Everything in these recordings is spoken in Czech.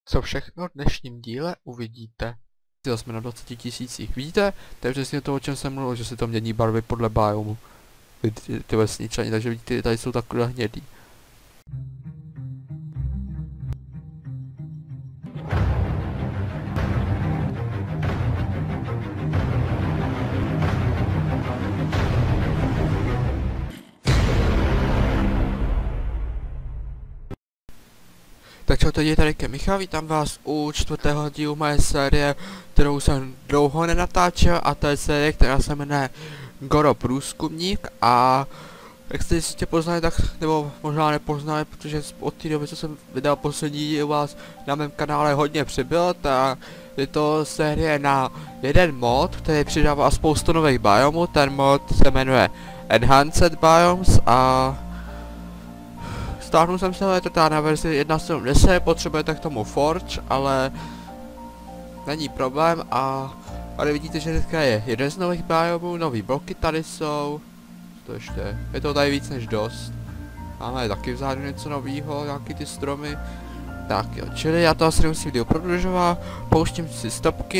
Co všechno v dnešním díle uvidíte. Jsme na 20 000. Vidíte? To je přesně to, o čem jsem mluvil, že se to mění barvy podle biomu. Ty vesničani, takže vidíte, tady jsou takhle hnědý. Tak čau, tady je tady Michal, vítám vás u 4. dílu mé série, kterou jsem dlouho nenatáčel, a to je série, která se jmenuje Goro Průzkumník. A jak jste jistě poznali, tak, nebo možná nepoznali, protože od té doby, co jsem vydal poslední díl, vás na mém kanále hodně přibylo, tak je to série na jeden mod, který přidává spoustu nových biomů. Ten mod se jmenuje Enhanced Biomes a stáhnul jsem se, ale to na verzi 1.7.10, potřebujete k tomu Forge, ale není problém. A tady vidíte, že teďka je jeden z nových biomů, nový bloky tady jsou. To ještě, je to tady víc než dost. Máme taky vzadu něco novýho, nějaký ty stromy. Tak jo, čili já to asi nemusím video prodlužovat, pouštím si stopky,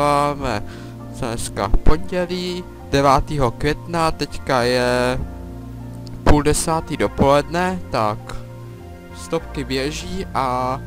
dneska pondělí 9. května, teďka je 9:30 dopoledne, tak stopky běží. A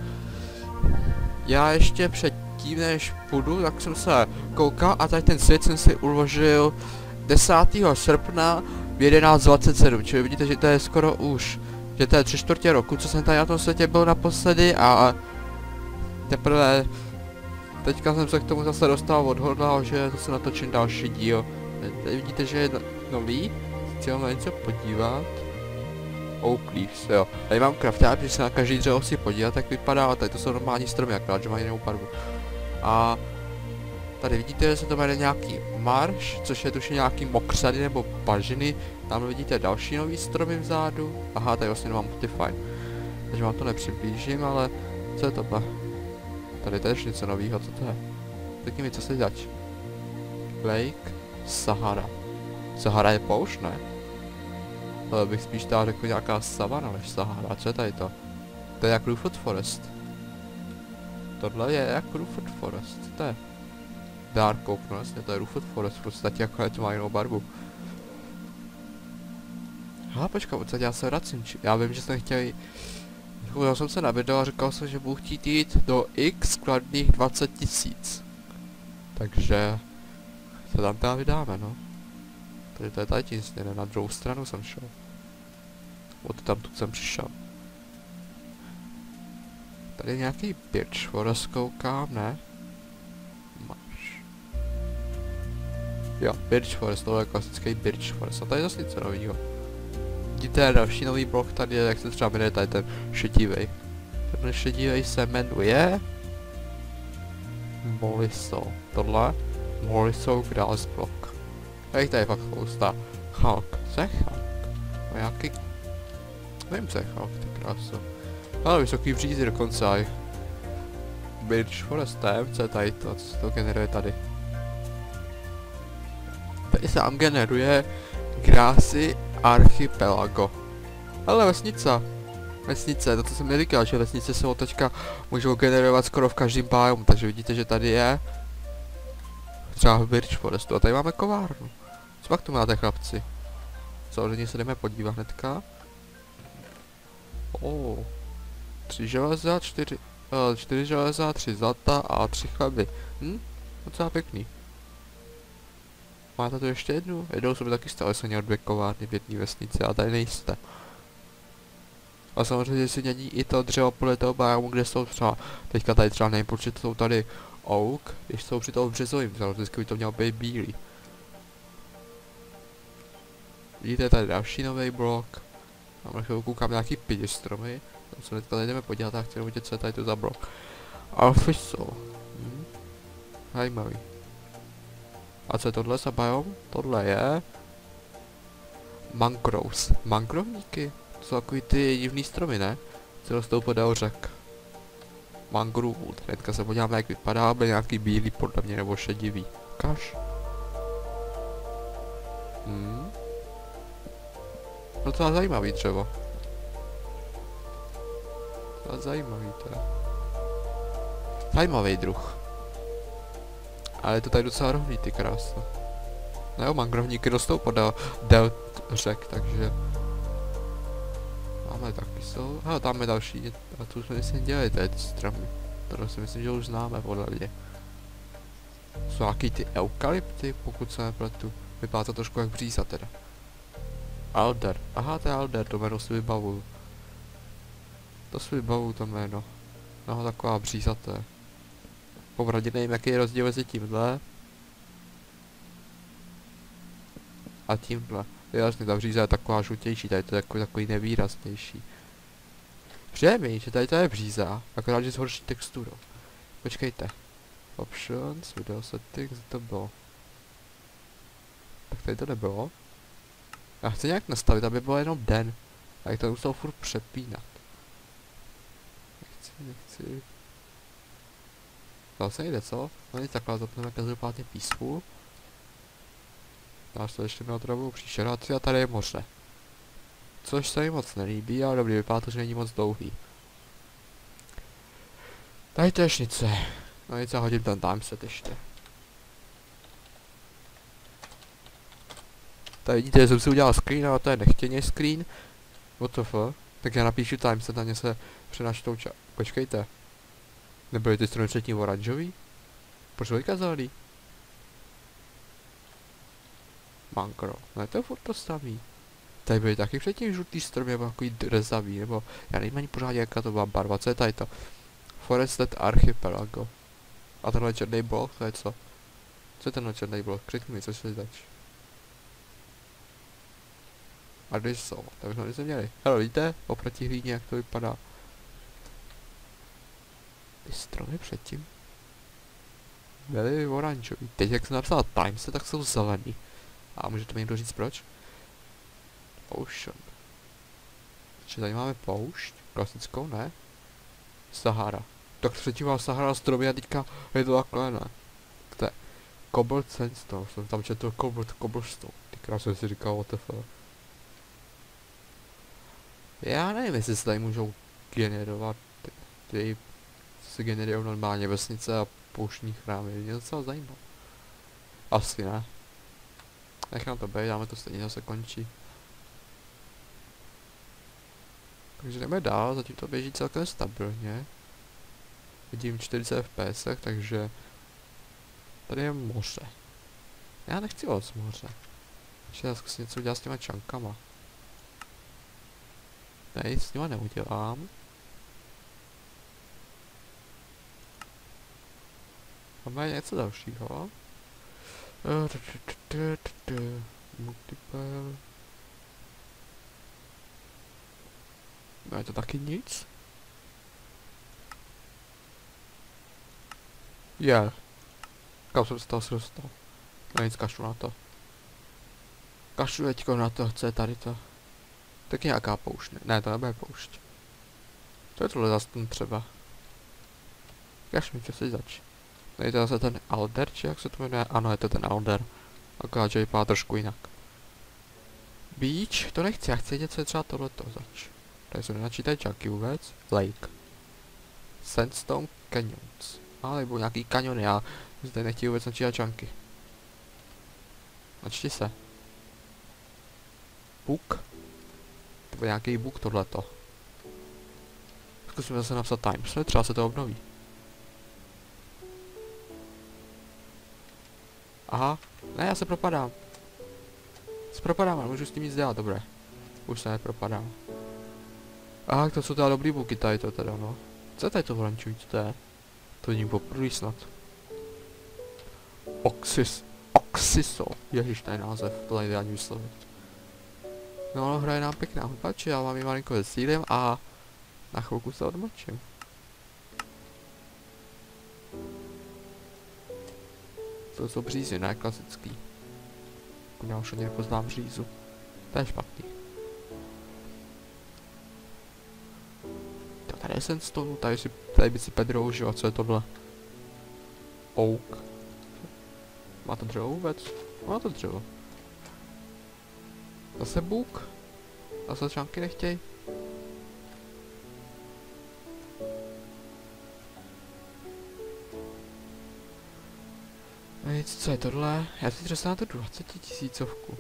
já ještě předtím, než půjdu, tak jsem se koukal a tady ten svět jsem si uložil 10. srpna v 11:27, čili vidíte, že to je skoro už, že to je 3/4 roku, co jsem tady na tom světě byl naposledy, a teprve teďka jsem se k tomu zase dostal, odhodlal, že zase natočím další díl. Tady vidíte, že je nový, chci na něco podívat. Oak Leaves, jo. Tady mám crafták, když se na každý dřevo si podívat, tak vypadá, a tady to jsou normální stromy, akorát, že mají jinou barvu. A tady vidíte, že se to jmenuje nějaký marš, což je tuším nějaký mokřady nebo bažiny. Tam vidíte další nový stromy vzadu. Aha, tady vlastně mám Optifine. Takže vám to nepřiblížím, ale co je tohle? Tady je ještě něco novýho, co to je? Řekni mi, co se zač. Lake Sahara. Sahara je poušť, ne? Ale bych spíš tady řekl nějaká savana než Sahara. Co je tady to? To je jak Ruford Forest. Tohle je jak Ruford Forest. Co to je? Dark Oak, no jasně, to je Ruford Forest, v podstatě jako to má jinou barvu. Hele, počkej, odsaď já se vracím, já vím, že jsem chtěl jít. Koukal jsem se na video a říkal jsem, že budu chtít jít do X skladných 20 000. Takže se tam teda vydáme, no. Tady to je tady tím směrem, na druhou stranu jsem šel. Od tamtud jsem přišel. Tady je nějaký Birch Forest, koukám, ne? Máš. Jo, Birch Forest, to je klasický Birch Forest, a tady je zase něco novýho. Vidíte, další nový blok tady je, jak se třeba jmenuje tady ten šedivej. Ten šedivej se jmenuje Moliso. Tohle Moliso Grass Block. A tady je fakt spousta. Hulk. Co je Hulk? A nějaký... Nevím, co je Hulk, ty krásu. Ale vysoký břízy dokonce aj. Birch Forest, co je tady to, co se to generuje tady. Tady se nám generuje Grassy Archipelago. Ale vesnice, to co jsem neříkal, že vesnice se od teďka můžou generovat skoro v každém biomu, takže vidíte, že tady je třeba v Birch Forestu, a tady máme kovárnu. Co pak tu máte, chlapci? Samozřejmě se jdeme podívat hnedka. 3 železa, 4 železa, 3 zlata a 3 chleby. Docela pěkný. Máte tu ještě jednu? Jednou jsme taky stále se měl 2 kovárny v jedné vesnici, a tady nejste. A samozřejmě si mění i to dřevo podle toho biomu, kde jsou třeba, teďka tady třeba nevím, protože jsou tady oak, když jsou při toho březovým, vždycky by to mělo být bílý. Vidíte tady další nový blok. Tam na chvilku koukám nějaký pidistromy, tam se teďka jdeme podívat a chci vidět, co je tady to za blok. Alfiso. Zajímavý. A co je tohle za biom? Tohle je Mangroves. Mangrovníky? To jsou takový ty divný stromy, ne? Co rostou podél řek. Mangrove. Hnedka se podíváme, jak vypadá, byl nějaký bílý podle mě, nebo šedivý. Kaž. No to je zajímavý dřevo. To je zajímavý teda. Zajímavý druh. Ale je to tady docela rovný, ty krása. No jo, mangrovníky rostou podél řek, takže... Máme taky jsou. Hele, tam je další. A tu jsme myslím dělali, tady ty stromy. To si myslím, že už známe podle mě. Jsou nějaký ty eukalypty, pokud se nepletu. Vypadá to trošku jak bříza teda. Alder. Aha, to je Alder, to jméno si vybavuju. To si vybavuju to jméno. No, taková bříza to je. Popravdě nevím, jaký je rozdíl mezi tímhle a tímhle. Jasně, ta bříza je taková žlutější, tady to je takový nevýraznější. Přijde že tady to je bříza, akorát, že s horší texturou. Počkejte. Options, video settings, to bylo. Tak tady to nebylo. Já chci nějak nastavit, aby bylo jenom den. A jak to musel furt přepínat. Nechci. Zase jde, co? No nic, takhle zapneme každopádně písku. Dáš to ještě neotravou příšera a tady je moře. Což se mi moc nelíbí, ale dobrý, vypadá to, že není moc dlouhý. Tady to je šnice. No nic, já hodím ten timeset ještě. Tady vidíte, že jsem si udělal screen, ale to je nechtěně screen. WTF? Tak já napíšu timeset a mě se přenaštou Počkejte. Nebyly ty strany předtím oranžový? Proč teďka zelený? Mangro. No to je furt to samý. Tady byly taky předtím žlutý stromy, nebo takový drezavý, nebo já nevím ani pořádně, jaká to byla barva. Co je tady to? Forested Archipelago. A tenhle černý blok, to je co? Co je tenhle černý blok? Křikni mi, co si zač. A když jsou, tak bychom nic neměli. Hele, vidíte? Oproti hlíně, jak to vypadá. Ty stromy předtím byly oranžový. Teď jak jsem napsal timeset, tak jsou zelený. A můžete mi někdo říct proč? Ocean. Či tady máme poušť? Klasickou, ne? Sahara. Tak předtím mám Sahara stromy a teďka je to takhle, ne? To je Cobalt Sandstone, jsem tam četl Cobblestone. Ty krásně si říkal WTF. Já nevím, jestli se tady můžou generovat ty se generují normálně vesnice a pouštní chrámy. Mě docela zajímá. Asi ne. Nechám to být, dáme to stejně, zase končí. Takže jdeme dál, zatím to běží celkem stabilně. Vidím 40 fps, takže tady je moře. Já nechci moc moře. Takže já zkusím něco udělat s těma čankama. Ne, s nima neudělám. Máme něco dalšího. Multiple. No je to taky nic. Je. Kam jsem se toho dostal? No nic, kašlu na to. Kašlu teďko na to, co je tady to. Tak nějaká poušť, ne, to nebude poušť. To je tohle zase třeba. Kašlu mi, co se zač. Tady to zase ten Alder, či jak se to jmenuje? Ano, je to ten Alder. Akorát, že vypadá trošku jinak. Beach, to nechci, já chci něco třeba tohleto zač. Tady se nenačítají čáky vůbec. Lake. Sandstone Canyons. Ale budou nějaký kaniony, já zde nechtějí vůbec načítat čánky. Načti se. Book. To bude nějaký book tohleto. Zkusíme zase napsat timeset, třeba se to obnoví. Aha, ne, já se propadám. Ale můžu s tím nic dělat, dobré. Už se nepropadám. Aha, to jsou teda dobrý booky tady to teda, no. Co je tady to volančují, co to je? To vidím poprvé snad. Oxiso. Ježiš, to je název, to nejde ani vyslovit. No, ale hra je nám pěkná hudba, či já vám ji malinko zesílím a na chvilku se odmlčím. To jsou břízy, ne klasický. Já už ani nepoznám břízu. To je špatný. To tady je sandstone, tady by si Pedro, že jo, co je tohle? Oak. Má to dřevo vůbec? Má to dřevo. Zase bůk. Zase čánky nechtěj. A co je tohle? Já si třeba na to 20 tisícovku.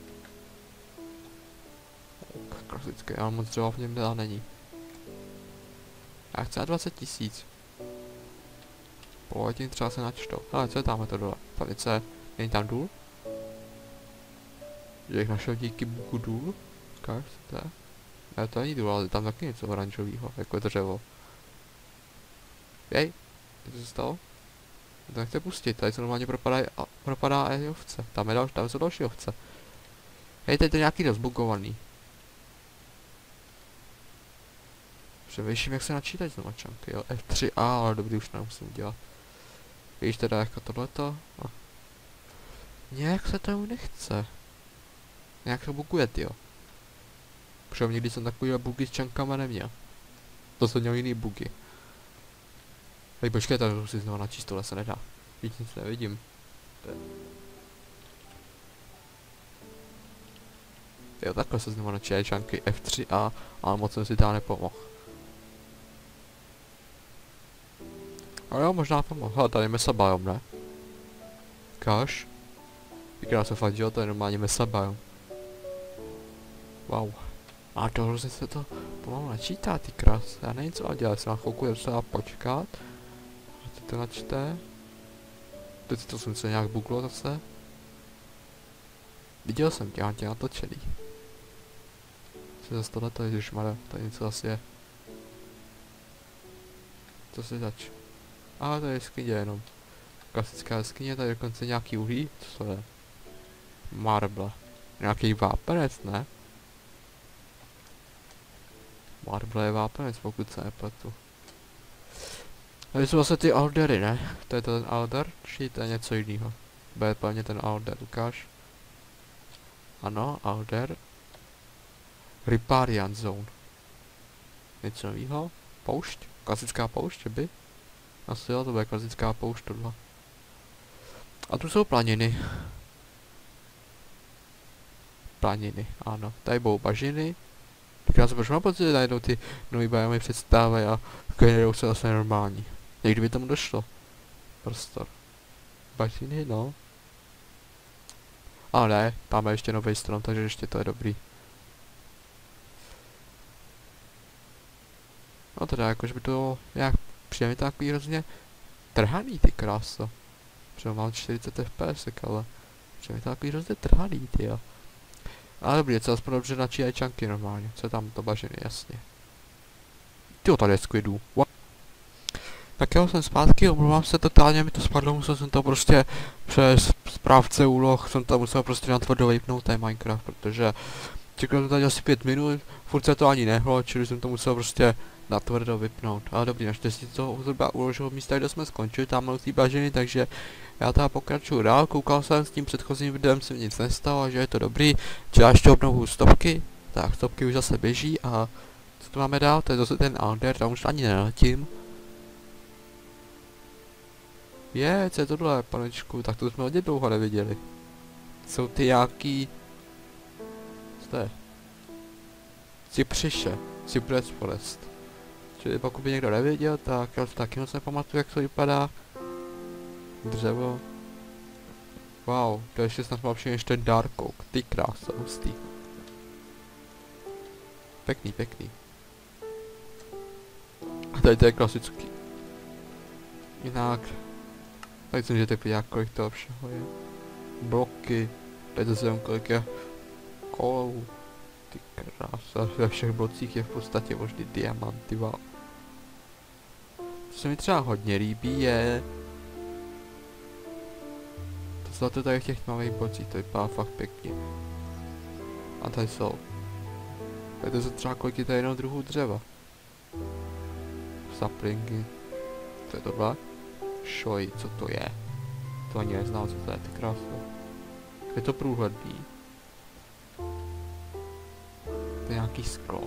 Klasické, ale moc dřeva v něm teda není. Já chci na 20 tisíc. Po hodin třeba se načtou. Ale co je tamhle to dole? Tady co je? Není tam důl? Že jich našel díky buku důl? Říkáš, to je? Ne, to není důl, ale tam taky něco oranžového, jako dřevo. Jej, co se stalo? To nechce pustit, tady se normálně propadá i ovce. Tam jsou další ovce. Hej, tady to je nějaký rozbugovaný. Přemýšlím, jak se načítat znovu čanky, jo. F3A, ale dobrý, už nemusím dělat. Víš teda jako tohleto? No. Nějak se tomu nechce. Nějak to buguje, jo. Protože nikdy jsem takovýhle bugy s čankama neměl. To jsou měl jiný bugy. Hej, počkej, tady si znovu načíst, tohle se nedá. Víc nic nevidím. Jo, takhle se znovu načítají čanky F3A, ale moc jsem si tam nepomohl. Ale jo, možná pomohl. Hele, tady je mesa biome, ne? Káš? Vykrát se fakt, jo, to je normálně mesa biome. Wow. A to hrozně se to pomalu načítá, ty krás. Já nevím, co mám dělat, jsem na chvilku docela počkat. A ty to načte. Teď to jsem se nějak buglo zase. Viděl jsem tě, mám tě natočený. Co zase tohleto je, ježišmarja, tady něco asi je. Co si zač? A to je jeskyně jenom. Klasická jeskyně, tady dokonce nějaký uhlí, co to je? Marble. Nějaký vápenec, ne? Marble je vápenec, pokud se nepletu. Tady jsou vlastně ty aldery, ne? To je ten alder, či to je něco jiného? Bude plně ten alder, ukáž? Ano, alder. Riparian zone. Něco novýho? Poušť? Klasická poušť, by? Asi jo, to bude klasická poušť tohle. A tu jsou planiny. Planiny, ano. Tady budou bažiny. Tak já se proč mám pocit, že najednou ty nový biomy předstávají a generujou se zase normální. Někdy by tomu došlo. Prostor. Bažiny, no. Ale ne, máme ještě nový strom, takže ještě to je dobrý. No teda jakože by to nějak přijde takový hrozně trhaný, ty kráso. Protože mám 40 fps, ale přijde to takový hrozně trhaný, ty jo. Ale dobrý, co aspoň dobře načítají čanky normálně, co je tam to bažiny, jasně. Tyjo, tady je squidů. Tak jo, jsem zpátky, omlouvám se totálně, mi to spadlo, musel jsem to prostě přes správce úloh, jsem to musel prostě natvrdo vypnout ten Minecraft, protože čekal jsem tady asi 5 minut, furt se to ani nehlo, čili jsem to musel prostě natvrdo vypnout. Ale dobrý, naštěstí to zhruba uložil místa, kde jsme skončili, tam u té bažiny, takže já teda pokračuju dál, koukal jsem s tím předchozím videem, se mi nic nestalo, že je to dobrý, dělá ještě obnovu stopky, tak stopky už zase běží a co tu máme dál, to je zase ten alder, tam už ani neletím. Je, co je tohle, panečku, tak to jsme hodně dlouho neviděli. Jsou ty nějaký... Co to je? Cypřiše, Cypress Forest. Čili pokud by někdo nevěděl, tak já taky moc nepamatuju, jak to vypadá. Dřevo. Wow, to ještě snad mám ještě ten Dark Oak, ty krása, hustý. Pěkný, pěkný. A tady to je klasický. Jinak... Tak jsem, že teď podívá, kolik toho všeho je. Bloky. Tady to jsem, kolik je kolů. Ty krása, ve všech blocích je v podstatě možný diamanty, wow. Co se mi třeba hodně líbí je... To zlato tady v těch tmavých blocích, to vypadá fakt pěkně. A tady jsou. Tady to jsou třeba kolik je tady jenom druhů dřeva. Saplingy. To je tohle. Šoj, co to je? To ani neznám, co to je, ty krásno. Je to průhledný. To je nějaký sklo?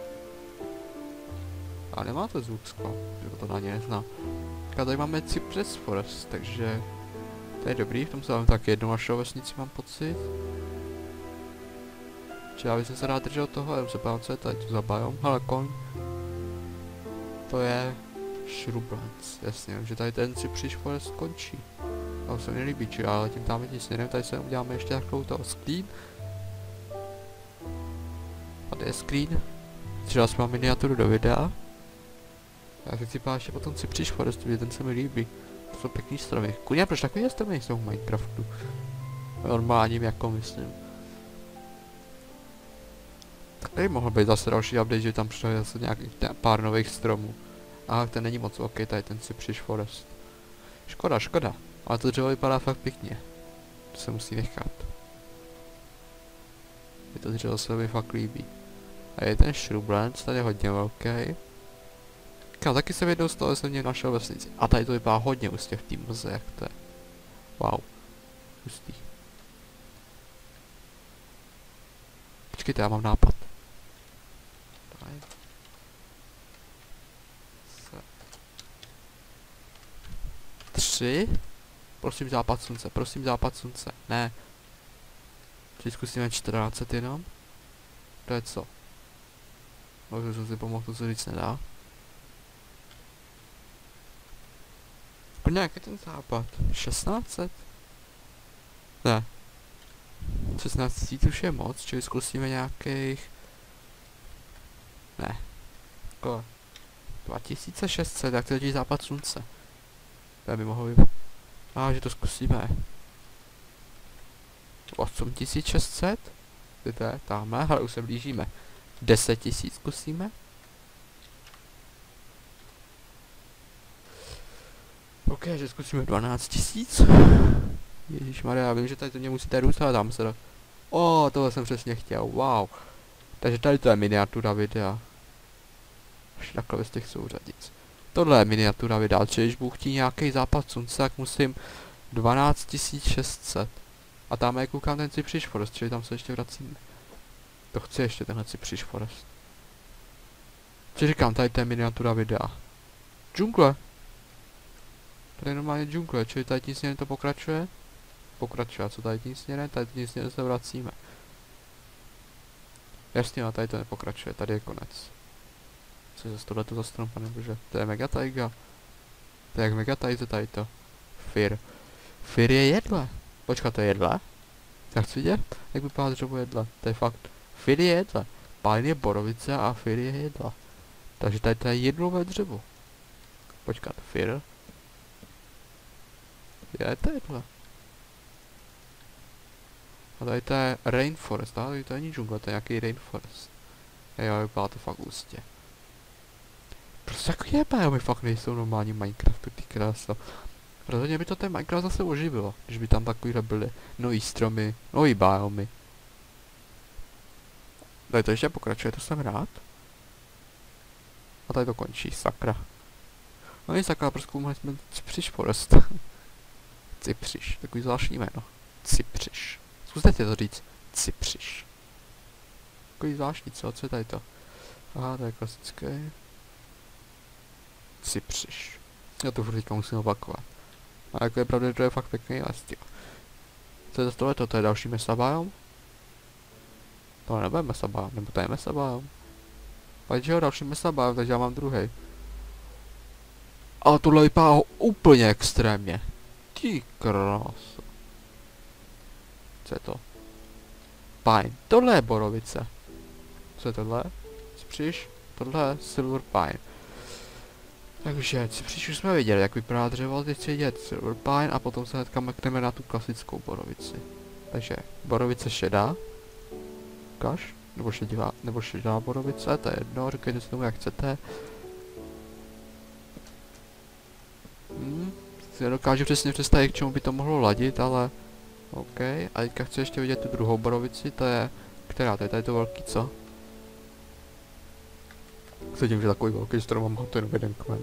A nemá to zvuk skla, že to ani neznám. A tady máme Cypress Forest, takže... To je dobrý, v tom se máme tak jednu našeho vesnici, mám pocit. Či já bych se rád držel toho, jenom se pám, co je tady, to za biome, hele koň. To je... Shrublands, jasně, že tady ten Cypress Forest končí. To se mi nelíbí, či ale tím tam tím směrem, tady se uděláme ještě takovou toho screen. A tady je screen. Třeba mám miniaturu do videa. Já si chci pát ještě potom si příš forest, protože ten se mi líbí. To jsou pěkný stromy. Kurňa, proč takový stromy jsou v Minecraftu? Normálním jako myslím. Tak tady mohl být zase další update, že tam přišel zase nějaký pár nových stromů. Aha, ten není moc ok, tady ten si příš forest. Škoda, škoda. Ale to dřevo vypadá fakt pěkně. To se musí nechat. Je to dřevo se mi fakt líbí. A je ten Shrublands, tady je hodně velký. Taky jsem jednou z toho jsem mě našel vesnici. A tady to vypadá hodně hustě v té mlze, jak to je. Wow. Hustý. Počkejte, já mám nápad. Tady. 3. Prosím západ slunce, prosím západ slunce. Ne. Teď zkusíme 14 jenom. To je co? Možná jsem si pomohl, to se říct nedá. Jak je ten západ? 1600? Ne. 16 000 už je moc, čili zkusíme nějakých... Ne. Jako... 2600, jak to je západ slunce. To by mohlo být... že to zkusíme. 8600? To je tamhle, ale už se blížíme. 10 000 zkusíme. OK, že zkusíme 12 000. Ježišmarja, já vím, že tady to mě musíte růst, ale tam se do... tohle jsem přesně chtěl, wow. Takže tady to je miniatura videa. Až takhle z těch souřadic. Tohle je miniatura videa, čili když budu chtít nějaký západ slunce, tak musím 12 600. A tam je koukám ten Cypress Forest, čili tam se ještě vracíme. To chci ještě tenhle Cypress Forest. Čili říkám, tady to je miniatura videa. Džungle. Tady je normálně džungle, čili tady tím směrem to pokračuje. Pokračuje, a co tady tím směrem? Tady tím směrem se vracíme. Jasně, a tady to nepokračuje, tady je konec. Co je zase tohleto za strom, pane bože? To je mega taiga. To je jak mega taize tady to. Fir. Fir je jedle. Počkat, to je jedle? Já chci vidět, jak vypadá dřevo jedle. To je fakt. Fir je jedle. Pálin je borovice a fir je jedla. Takže tady to je jedlové dřevo. Počkat, fir. Je to jedle. A tady to je rainforest, tady to není džungle, to je nějaký rainforest. Jo, vypadá to fakt ústě. Prostě takové biomy fakt nejsou normální Minecraftu, ty krása. Rozhodně by to ten Minecraft zase oživilo, když by tam takovýhle byly nový stromy, nový biomy. Tady to ještě pokračuje, to jsem rád. A tady to končí, sakra. No i sakra, prozkoumali jsme Cypress Forest. Cypress, takový zvláštní jméno. Cypress. Zkuste to říct. Cypress. Takový zvláštní, co je tady to? Aha, to je klasické. Cypress. Já to furt teďka musím opakovat. A jako je pravda, že to je fakt pěkný les, jo. Co je tohleto? To je další mesa biome? To nebude mesa biome, nebo to je mesa biome? Takže jo, další mesa biome, takže já mám druhý. Ale tohle vypadá úplně extrémně. Ty krása. Co je to? Pine. Tohle je borovice. Co je tohle? Cypress? Tohle je silver pine. Takže Cypress už jsme viděli, jak vypadá dřevo, teď si vidět silver pine a potom se hnedka mrkneme na tu klasickou borovici. Takže borovice šedá. Ukaž? Nebo šedá borovice, to je jedno, říkejte si tomu jak chcete. Si nedokážu přesně představit, k čemu by to mohlo ladit, ale... OK, a teďka chci ještě vidět tu druhou borovici, to je... Která? To je tady to velký, co? Sedím, že takový velký strom mám to jenom jeden kmen.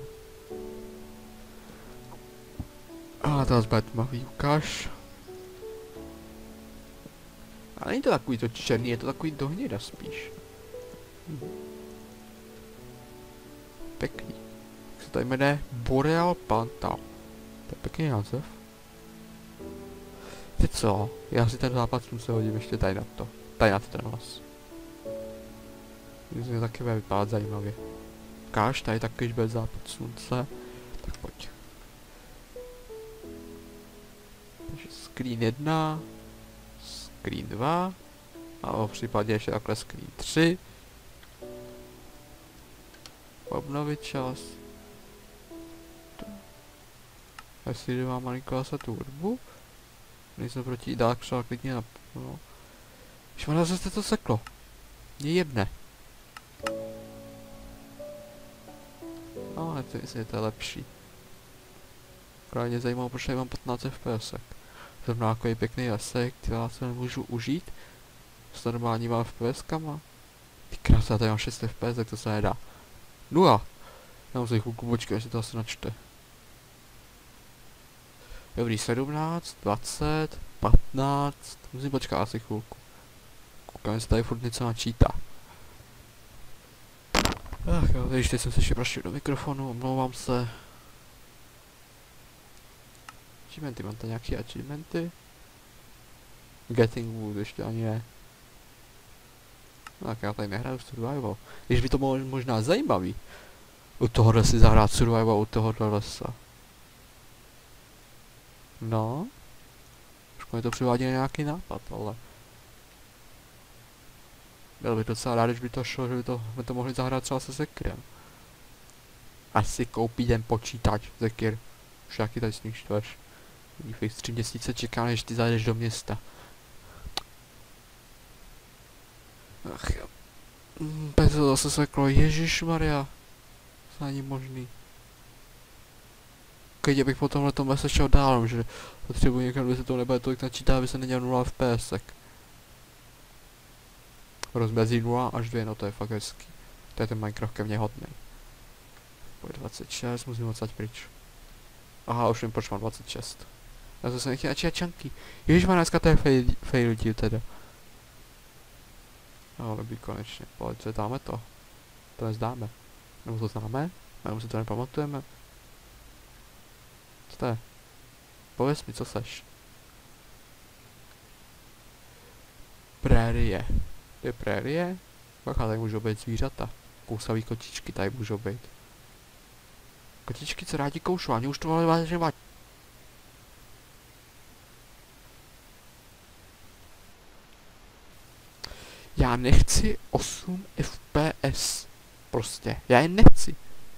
A teraz bude tmavý, ukáž. A není to takový to černý, je to takový dohněda spíš. Pěkný. Jak se tady jmenuje Boreal Pantao. To je pěkný název. Ty co? Já si ten západ slunce hodím ještě tady na to. Tady na ten les. Myslím, že taky bude vypadat zajímavě. Káž, tady taky bude západ slunce. Tak pojď. screen 1, screen 2, a v případě ještě takhle screen 3. Obnovit čas. Jestli mám malinko zase tu hudbu. Nejsem proti, dál třeba klidně na... No. Šmana, zase to seklo. Mě jebne. No, myslím, to je lepší. Právě zajímalo, proč mám 15 FPS. Zrovna jako je pěkný lesek, ty já se nemůžu užít. S normálníma FPSkama. Ty krása, tady mám 6 FPS, tak to se nedá. 0! Já musím chvilku počkat, jestli to asi načte. Dobrý, 17, 20, 15, musím počkat asi chvilku. Koukám, jestli tady furt něco načítá. Ach jo, teď jsem se ještě prašil do mikrofonu, omlouvám se. Achievementy, mám tady nějaké achievementy? Getting Wood ještě ani ne. No, tak já tady nehraju survival. Když by to bylo možná zajímavý. U tohohle si zahrát survival u tohohle lesa. No. Trošku mi to přivádí na nějaký nápad, ale... Byl bych docela rád, když by to šlo, že by to mohli zahrát třeba se Sekirem. Asi koupí ten počítač Sekir. Už jaký tady s ním štveš. Fix 3 měsíce čeká, než ty zajdeš do města. Ach jo. Bez to zase seklo, ježišmarja. To není možný. Když bych po tomhletom lese šel dál, že potřebuji někam, kde se to nebude tolik načítá, aby se nedělal 0 FPS. Rozmezí 0 až 2, no to je fakt hezký. To je ten Minecraft ke mně hodnej. Pojď 26, musím odsaď pryč. Aha, už vím, proč mám 26. Já zase nechtěl načítat čanky. Ježišmar, dneska to je fail díl teda. No, dobrý, konečně. Pojď, co dáme to? To nezdáme. Nebo to známe? Nebo si to nepamatujeme? Co to je? Pověz mi, co seš? Prérie. To je prérie? Bacha, tady můžou být zvířata. Kousavý kočičky tady můžou být. Kočičky, co rádi koušou, ani už to ale vážně vadí. Já nechci 8 FPS. Prostě, já je nechci.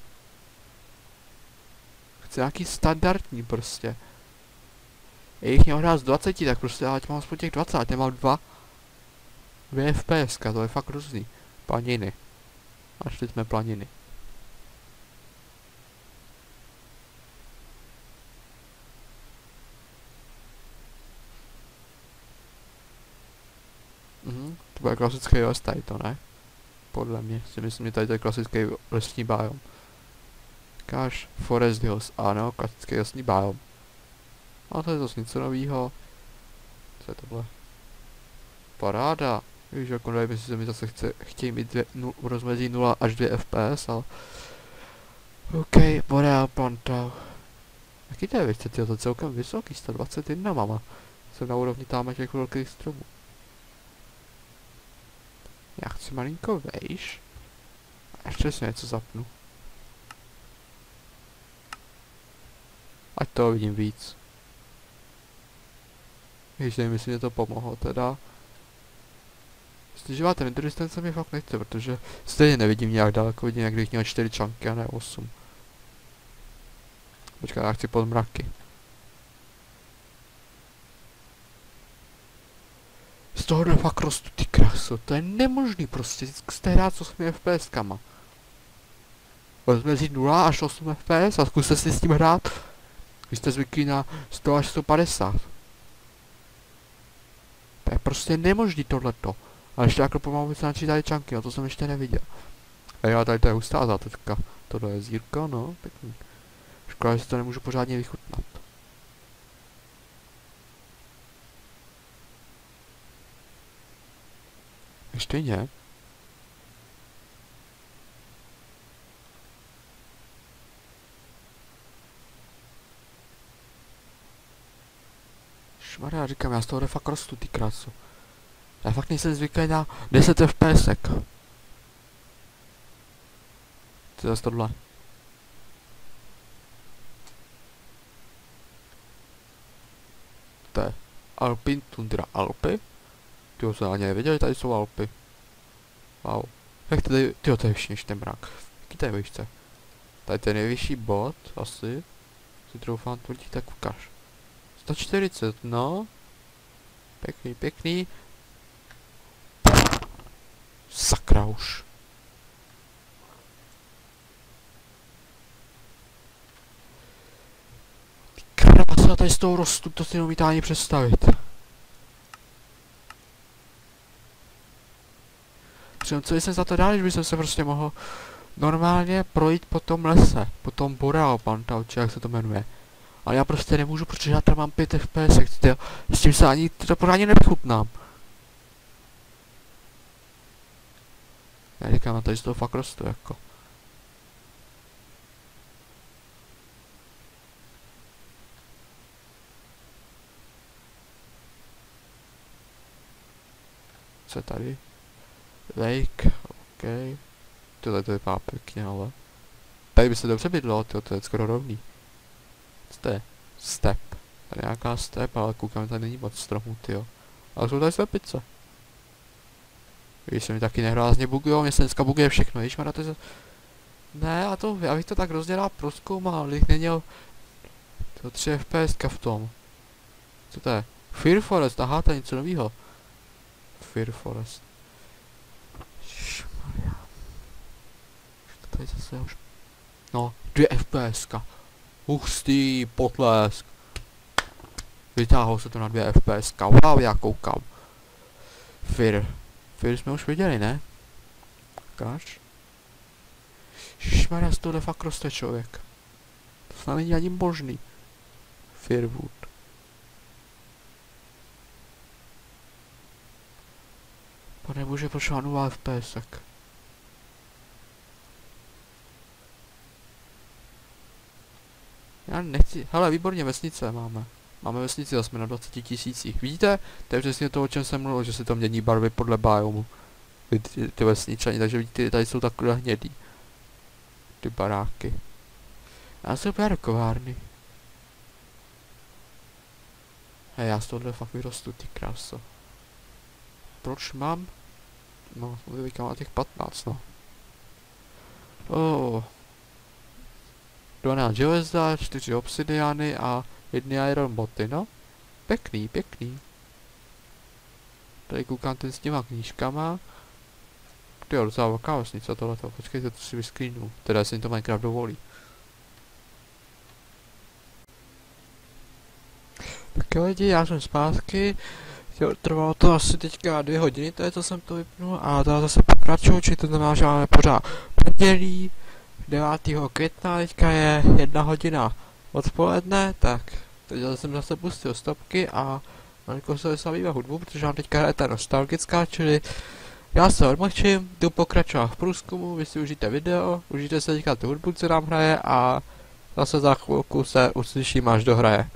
Chci nějaký standardní prostě. Jejich měl hrát z 20, tak prostě ať mám aspoň těch 20, ať nemám 2 FPS, to je fakt různý. Planiny. Až teď jsme planiny. To bude klasický les tady to, ne? Podle mě si myslím, že tady to je klasický lesní biom. Říkáš Forest Hills, ano, klasický lesní biom. A to je zase něco novýho. Co je tohle? Paráda. Víš, jako nevím, jestli se mi zase chtějí mít rozmezí 0 až 2 FPS, ale... OK, Boreal Planta. Jaký to je věc, to je celkem vysoký, 121 mama. Jsem na úrovni tam těch velkých stromů. Já chci malinko vejš. A ještě si něco zapnu. Ať toho vidím víc. Když myslím, že to pomohlo teda. Snižovat render distance mi fakt nechce, protože stejně nevidím nějak daleko, vidím, jak kdybych měl 4 čanky a ne 8. Počkej, já chci podmraky. Z tohohle fakt rostu, ty kraso, to je nemožný prostě, jste hrát s 8 FPSkama. Vezme 0 až 8 FPS a zkuste si s tím hrát, když jste zvyklí na 100 až 150. To je prostě nemožný tohleto. A ještě takhle pomalu se načítají čanky, no to jsem ještě neviděl. A já tady to je hustá zátetka. Tohle je zírka, no, pěkný. Škoda, že si to nemůžu pořádně vychutnat. Ještě ne. Šmarja, říkám, já z toho fakt rostu, ty krásu. Já fakt nejsem zvyklý na 10 FPSek. Co je zase tohle? To je Alpin Tundra Alpy. Tyjo, jsem ani nevěděl, že tady jsou Alpy. Wow. Jak tady, tyjo, to je vyšší než ten mrak. Jaký to je výšce? Tady ten nejvyšší bod, asi. Si troufám tvrdit, tak ukáž. 140, no. Pěkný, pěkný. Sakra už. Ty krása, tady z toho rostu, to si neumíte ani představit. Co jsem za to dál, že bych se prostě mohl normálně projít po tom lese, po tom Boreal Pantauči, jak se to jmenuje. Ale já prostě nemůžu, protože já tam mám 5 FPS, s tím se ani to pořádně nevychutnám. Já říkám, tady z toho fakt rostu, jako. Co je tady? Lake, ok. Tohle to vypadá pěkně, ale... Tady by se dobře bydlo, to je skoro rovný. Co to je? Step. Tady je nějaká step, ale koukám, tady není moc stromů, tyjo. Ale jsou tady slepice. Když se mi taky nehrázně bugujou, mě se dneska buguje všechno, víš, Mara, to je... Ne, a to, já bych to tak rozdělal, prozkoumal, abych neměl... To 3 FPS v tom. Co to je? Fear Forest, aha, to je něco novýho. Fear Forest. Šmarja. To tady zase už... No, 2 FPSka. Hustý potlesk. Vytáhl se to na 2 FPSka. Wow, já koukám. Fear jsme už viděli, ne? Ukáž. Šmarja, z tohle fakt roste člověk. To snad není ani možný. Fearwood. Panebože, proč má 0 FPSek? Já nechci, hele, výborně, vesnice máme. Máme vesnici, jsme na 20 000. Vidíte? To je přesně to, o čem jsem mluvil, že se to mění barvy podle biomu. Ty vesničani, takže vidíte, tady jsou takhle hnědý. Ty baráky. Já se úplně do kovárny. Hej, já z tohohle fakt vyrostu, ty kráso. Proč mám? No, teďka má těch 15, no. 12 železa, 4 obsidiany a 1 iron boty, no. Pěkný, pěkný. Tady koukám ten s těma knížkama. Tyjo, docela velká vesnice tohleto, počkejte, to si vyscreenu. Teda jestli to Minecraft dovolí. Tak jo lidi, já jsem zpátky. Trvalo to asi teďka 2 hodiny, to je, co jsem to vypnul, a to zase pokračuju, či to znamená, že máme pořád pondělí 9. května, teďka je 1 hodina odpoledne, tak teď jsem zase pustil stopky a malinko se zabývá hudbu, protože mám teďka hraje ta nostalgická, čili já se odmlčím, jdu pokračovat v průzkumu, vy si užijte video, užijte se teďka tu hudbu, co nám hraje, a zase za chvilku se uslyším, až dohraje.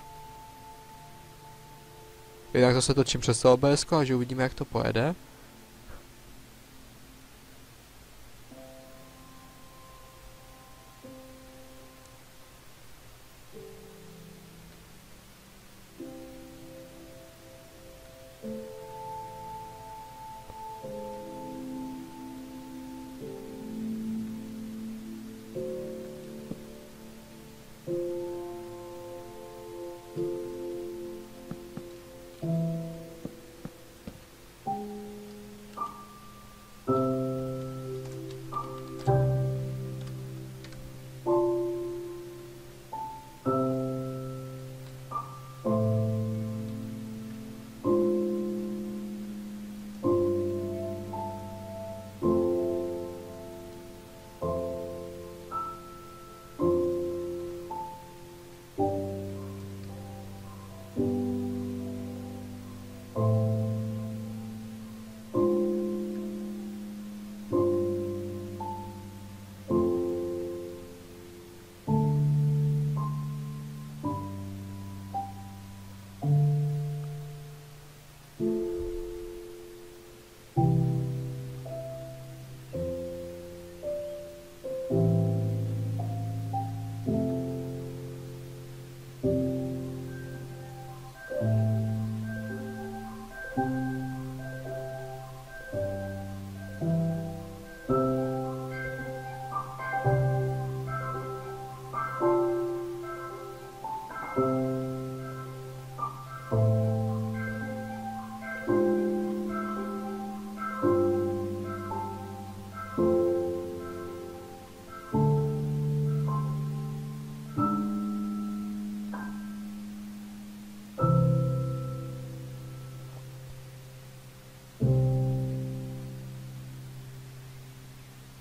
Jinak zase točím přes OBS, a že uvidíme, jak to pojede.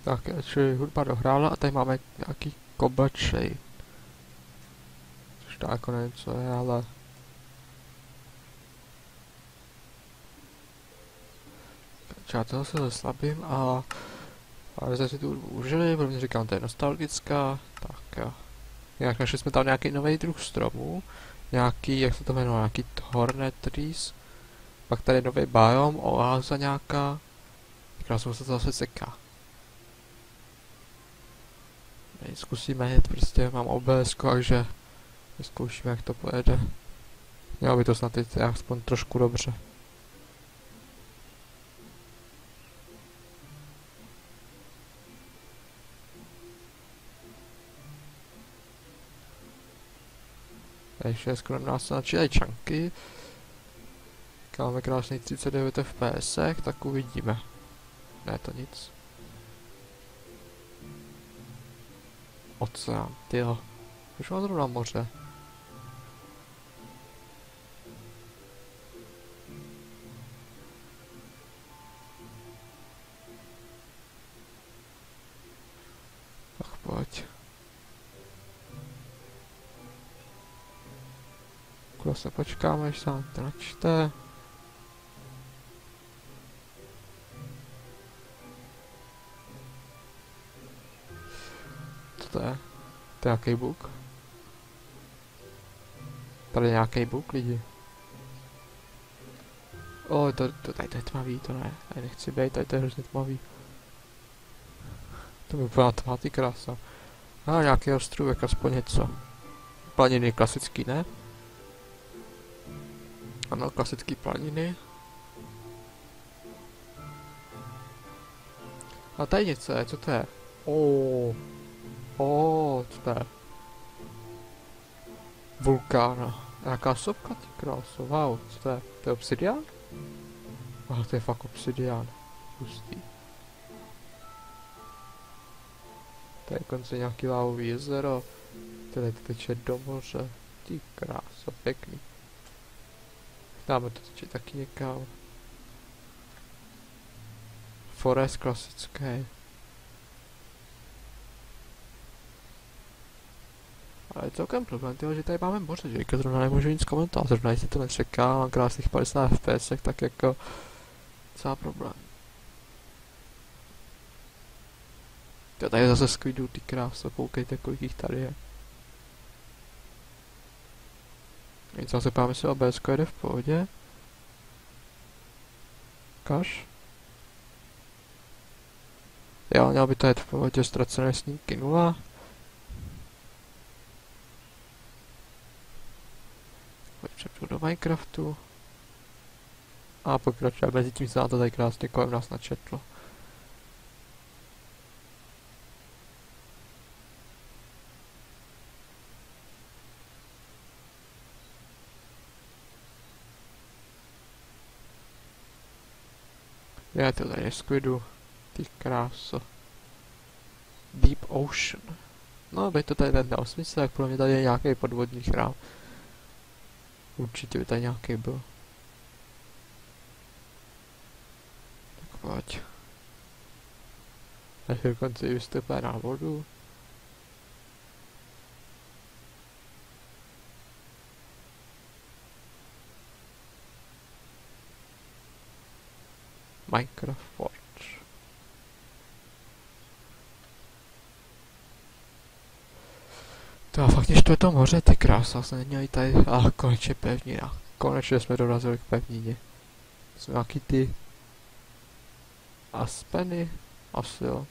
Tak, čili hudba dohrála a tady máme nějaký kobačej. Což to jako nevím, co je, ale... Já toho se zeslabím a jsme si tu hudbu užili, pro mě říkám, to je nostalgická, tak jo. Jinak našli jsme tam nějaký nový druh stromů, nějaký, jak se to jmenuje, nějaký Hornet Trees. Pak tady nový biom, oáza nějaká. Krásně se to zase seká. My zkusíme jít, prostě mám OBS, takže vyzkoušíme, jak to pojede. Mělo by to snad jít aspoň trošku dobře. Takže skoro nás se načítají čanky. Máme krásný 39 FPS, tak uvidíme. Ne, to nic. Oceán, tyjo. Už mám zrovna moře. Tak pojď. Kudo se počkáme, až se nám to načte. Co to je? To je nějaký bug? Tady je nějaký bug, lidi. O, tady to je tmavý, to ne. Tady nechci být, tady to je hrozně tmavý. To mi úplně tmá, ty krása. A nějaký ostrůvek, aspoň něco. Planiny klasický, ne? Ano, klasický planiny. A tady něco je, co to je? Co to je? Vulkána. Nějaká sopka, ty kráso, wow, co to je? To je obsidián? Aha, to je fakt obsidián. Hustý. To je konce nějaký lávový jezero. Tady to teče do moře. Ty kráso, pěkný. Dáme to teče taky někam. Forest klasický. Ale je celkem problém, tyhle, že tady máme moře, že jako zrovna nemůžu nic komentovat, zrovna jestli to nečeká, mám krásných 50 FPS, tak jako celá problém. Já tady zase skvidu, ty kráso, koukejte, kolik jich tady je. Nic, zase páme si OBS jede v pohodě. Kaž. Jo, měl by to jet v pohodě, ztracené snímky 0. Přepnu do Minecraftu. A pokračujeme, mezi tím se nám to tady krásně kolem nás načetlo. Je to tady Squidu. Ty kráso. Deep Ocean. No, by to tady nedal smysl, jak pro mě tady je nějaký podvodní chrám. Určitě by tady nějaký byl. Tak pojď. A dokonce i vystupuje na vodu. Minecraft Forge. To a fakt ještě to moře, ty krása, se neměli tady, a konečně pevnina. Konečně jsme dorazili k pevnině. Jsou nějaký ty aspeny, asi jo.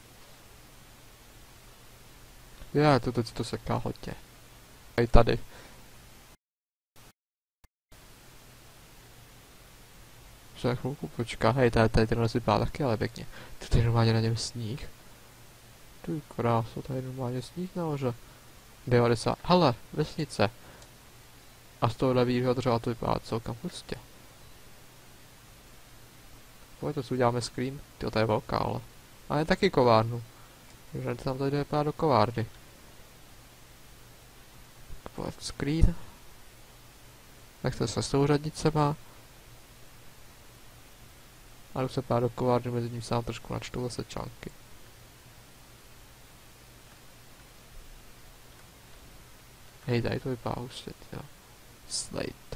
Je, to teď to seká hodně. I tady. Za chvilku počká, hej, tady ten vypadá taky ale pěkně. Tady je normálně na něm sníh. Ty krásu, tady je normálně sníh nahoře. 90. Hele, vesnice. A z tohohle výhledu dřeva to vypadá celkem hustě. Pojď, to si uděláme screen. Tyjo, to je velká, ale. A je taky kovárnu. Takže tam tady jde vypadat do kovárny. Pojď, screen. Tak to se souřadnicema. A jdu se pár do kovárny, mezi tím se nám trošku načtou zase články. Hej, tady to vypadá hustě, jo. Slate.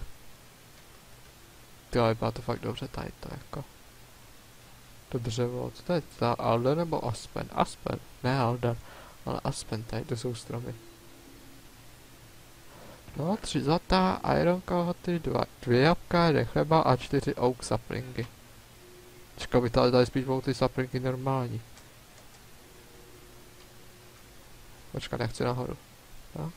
Jo, vypadá to fakt dobře tady to jako. To dřevo, co to je? Ta Alder nebo Aspen? Aspen, ne Alder, ale Aspen, tady to jsou stromy. No, 3 zlatá, iron kalhoty, 2 jabka, 1 chleba a 4 oak saplingy. Čekal by tady spíš budou ty saplingy normální. Počkat, já chci nahoru. No.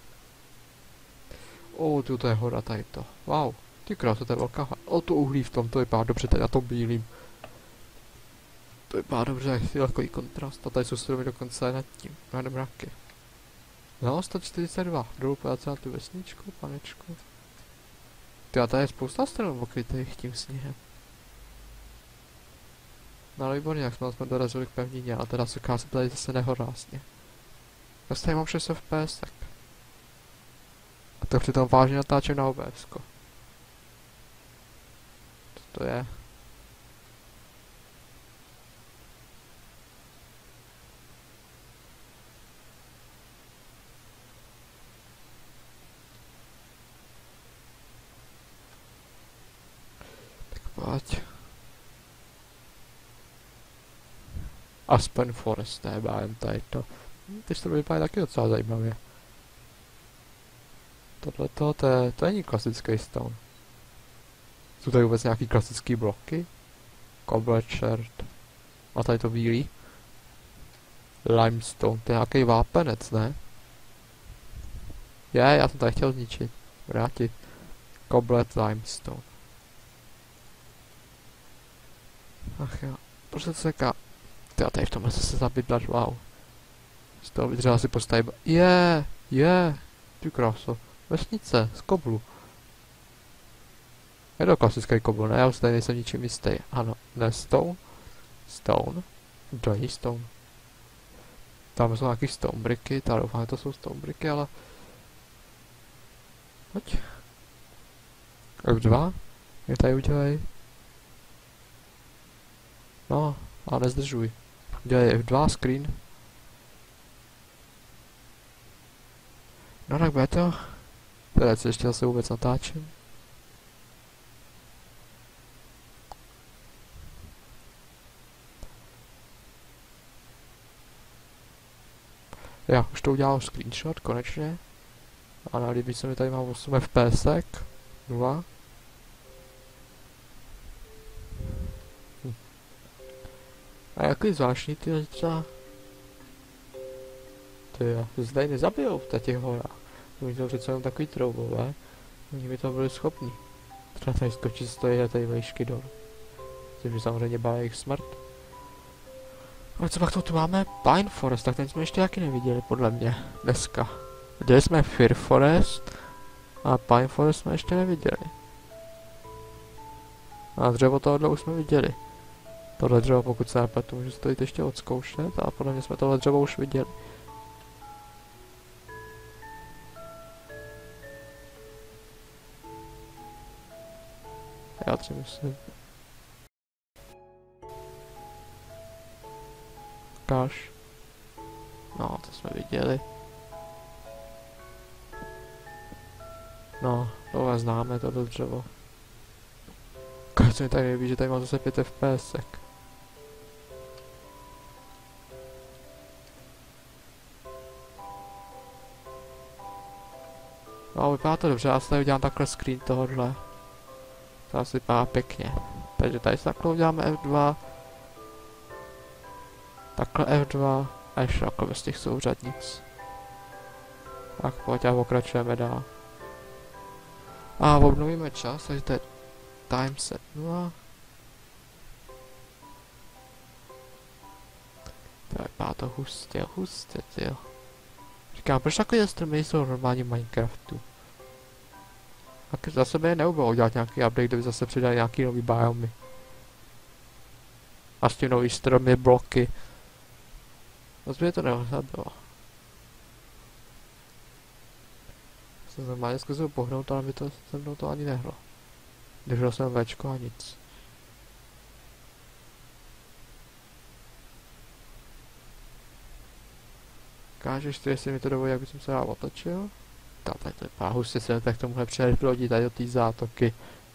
To je hora tady to. Wow, ty krása, to je velká hora. To uhlí v tom, to vypadá dobře, tady na tom bílým. To vypadá dobře, jak je takový kontrast. A tady jsou stromy dokonce nad tím, na mraky. No, 142, dolů pojat na tu vesničku, panečku. Ty a tady je spousta stromů pokrytých tím sněhem. No výborně, jak jsme dorazili k pevnině, ale teda se kázem tady zase nehorázně. Já tady mám 6 FPS. A to přitom vážně natáčím na OBS. Co to je? Tak pojď. Aspen Forest, nebájem tady to. Ty to vypadá taky docela zajímavě. Tohleto, to není klasický stone. Jsou tady vůbec nějaký klasický bloky? Cobble chert. A tady to bílý. Limestone, to je nějaký vápenec, ne? Já jsem tady chtěl zničit. Vrátit. Coblet limestone. Ach jo, proč to seká? Tyjo, tady v tomhle se zabydlaš, wow. Z toho vydřela si postavit. Ty kráso. Vesnice, z koblu. Je to klasický kobl, ne? Já už tady nejsem ničím jistý. Ano, ne stone. Stone. To není stone. Tam jsou nějaký stone bricky, tady doufám, že to jsou stone bricky, ale... Pojď. F2. Jak tady udělej. No, ale nezdržuj. Udělej F2 screen. No tak bude to. Teda se ještě zase vůbec natáčím. Já už to udělal screenshot, konečně. A líbí se mi, tady mám 8 FPS. 0. A jaký zvláštní ty třeba... Ty se tady nezabijou v těch horách. Oni jsou přece jenom takový troubové. Oni by to byli schopni. Třeba tady skočit z tady vejšky dolů. Tím, že samozřejmě bá jejich smrt. Ale co pak tu máme? Pine Forest, tak ten jsme ještě taky neviděli, podle mě, dneska. Viděli jsme Fir Forest a Pine Forest jsme ještě neviděli. A dřevo tohohle už jsme viděli. Tohle dřevo, pokud se nepletu, můžu si to jít ještě odzkoušet, a podle mě jsme tohle dřevo už viděli. Já si myslím. Ukáž. No, to jsme viděli. No, tohle známe, tohle dřevo. Když mi tady neví, že tady mám zase 5 FPS. No, vypadá to dobře, já si tady udělám takhle screen tohohle. To asi vypadá pěkně. Takže tady si takhle uděláme F2. Takhle F2 a ještě takhle bez těch souřadnic. Tak pojď a pokračujeme dál. A obnovíme čas, takže to je timeset 0. To vypadá to hustě, tyjo. Říkám, proč takové stromy jsou normální v Minecraftu? Tak za sebe je neubilo udělat nějaký update, kde by zase přidali nějaký nový biomy. A s tím nový stromy, bloky. Zase by to nezabilo. Jsem normálně zkusil pohnout, ale by to se mnou to ani nehlo. Držel jsem Včko a nic. Kážeš ty, jestli mi to dovolí, jak bych se dál otočil? Tady to vypadá hustě, se tak tomuhle přehodí tady do té zátoky.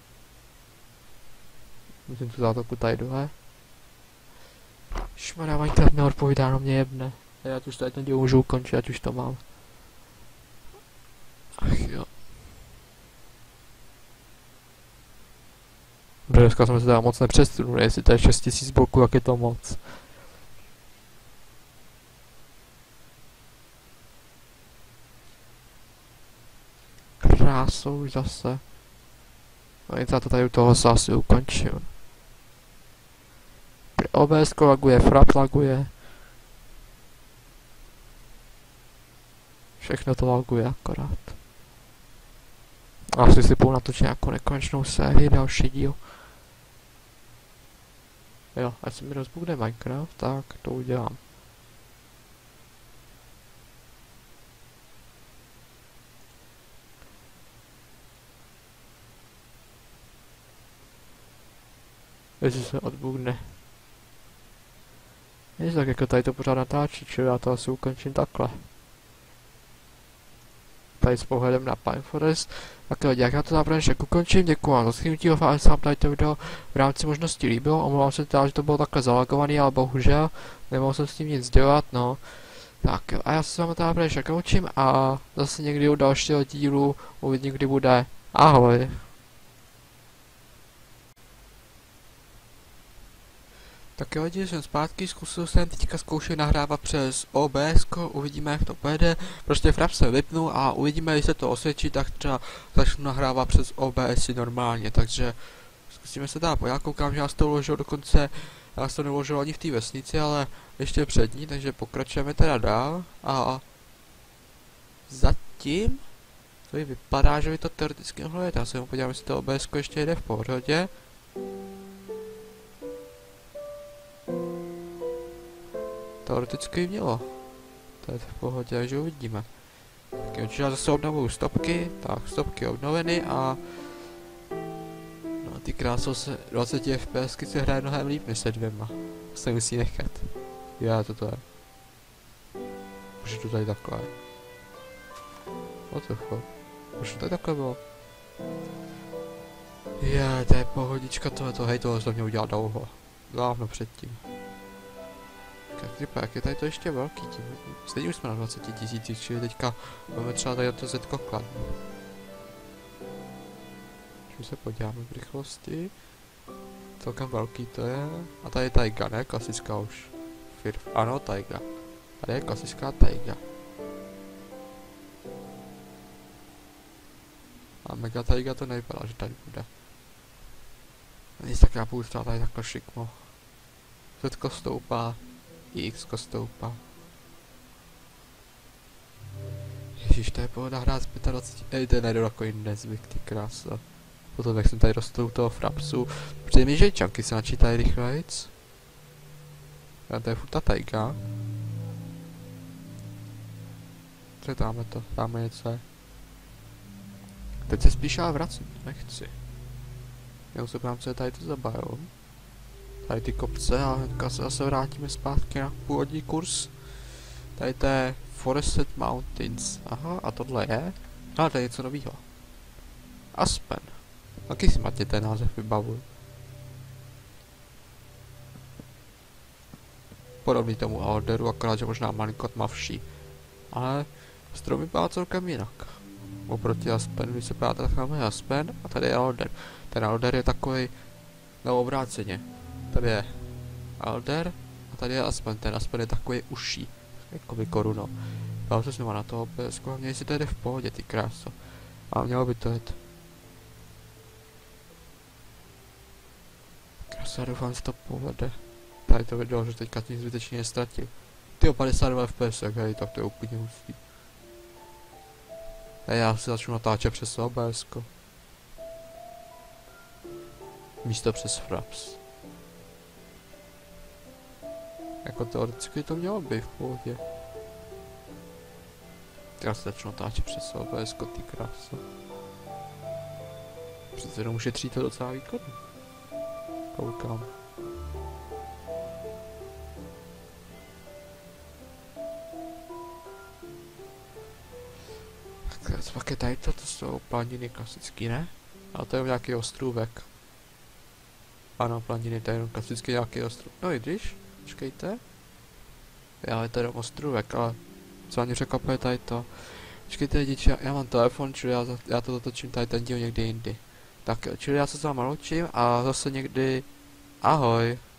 Musím tu zátoku tady dole. Šmarja, Minecraft neodpovídá, no mě jebne. A já už tady ten díl můžu ukončit, ať už to mám. Ach jo. Dneska jsem se teda moc nepřestrnul, jestli to je 6000 bloků, jak je to moc. Krásou už zase. No i za to tady u toho se asi ukončil. OBS laguje, Frap laguje. Všechno to laguje akorát. Asi si půjdu natočit nějakou nekonečnou sérii, další díl. Jo, ať se mi rozbude Minecraft, tak to udělám. Jestli se odbudne. Nic tak jako tady to pořád natáčí, čili já to asi ukončím takhle. Tady s pohledem na Pine Forest. Tak jo, jak já to zároveň však ukončím, děkuji vám za shrnutí, doufám, že se vám tady to video v rámci možností líbilo, omlouvám se teda, že to bylo takhle zalagovaný, ale bohužel nemohl jsem s tím nic dělat, no. Tak jo, a já se s vámi tady však loučím a zase někdy u dalšího dílu uvidím, kdy bude. Ahoj. Tak jo, lidi, jsem zpátky, zkusil jsem teďka zkoušet nahrávat přes OBS, uvidíme, jak to půjde, prostě Frap se vypnu a uvidíme, jestli se to osvědčí, tak třeba začnu nahrávat přes OBS normálně, takže zkusíme se dát, já koukám, že já jsem to uložil dokonce, já jsem to neuložil ani v té vesnici, ale ještě před ní, takže pokračujeme teda dál a zatím to vypadá, že by to teoreticky mohlo jít, já se jenom podívám, jestli to OBS ještě jde v pohodě. Teoreticky mělo. To je v pohodě, takže uvidíme. Tak jo, já zase obnovuju stopky, tak stopky obnoveny a no ty krásou se 20 FPSky se hraje mnohem líp než se dvěma. Se musí nechat. Já to je. Už to tady takhle. What the fuck? Už to tady takhle bylo. Je, to je pohodička tohleto, hej, tohle jsem měl udělat dlouho. Dávno předtím. Jak je tady to ještě velký tím. Stejně už jsme na 20 000, čili teďka máme třeba tady to zetko kladný. Když se podíváme v rychlosti. Celkem velký to je. A tady je taiga, ne? Klasická už. Ano, taiga. Tady je klasická taiga. A mega taiga to nevypadá, že tady bude. Nic tak já půjdu tady takhle šikmo. Zetko stoupá. I X stoupá. Ježíš, to je pohoda hrát z 25. To je najdu jako jiný nezvyk, ty krása. Potom jak jsem tady rostl u toho Frapsu. Přijde mi, že čanky se načítají rychlejc. A to je furt ta taiga. Co dáme to? Dáme něco. Teď se spíš ale vracím, nechci. Já se ptám, co je tady to za biom. Tady ty kopce a hnedka se zase vrátíme zpátky na původní kurz. Tady to je Forested Mountains. Aha, a tohle je? Ale to je něco novýho. Aspen. Taky si matě ten název vybavuju. Podobný tomu Alderu, akorát, že možná malinko tmavší. Ale strom vypadá celkem jinak. Oproti Aspen, když se právě takhle Aspen a tady je Alder. Ten Alder je takový no obráceně. Tady je Alder a tady je Aspen, ten Aspen je takový uší, jakoby koruno. Dál se znova na to OBS, hlavně jestli to jde v pohodě, ty kráso. A mělo by to jít. Krása, doufám, že to povede. Tady to video, že teďka nic zbytečně nestratil. Tyjo, 52 FPS, hej, tak to je úplně hustý. A já si začnu natáčet přes OBS. Místo přes Fraps. Jako teoreticky to mělo být v pohodě. Já se začnu natáčet přes OBS, ty krása. Přece jenom ušetří to docela výkonný. Koukám. Tak Pak je tady to jsou planiny klasický, ne? A to je nějaký ostrůvek. Ano, planiny, to je jenom klasicky nějaký ostrůvek. No i když, počkejte. Já je to jenom ostrůvek, ale co mě překvapuje tady to. Počkejte lidi, já mám telefon, čili já to dotočím tady ten díl někdy jindy. Tak, čili já se s váma loučím a zase někdy ahoj.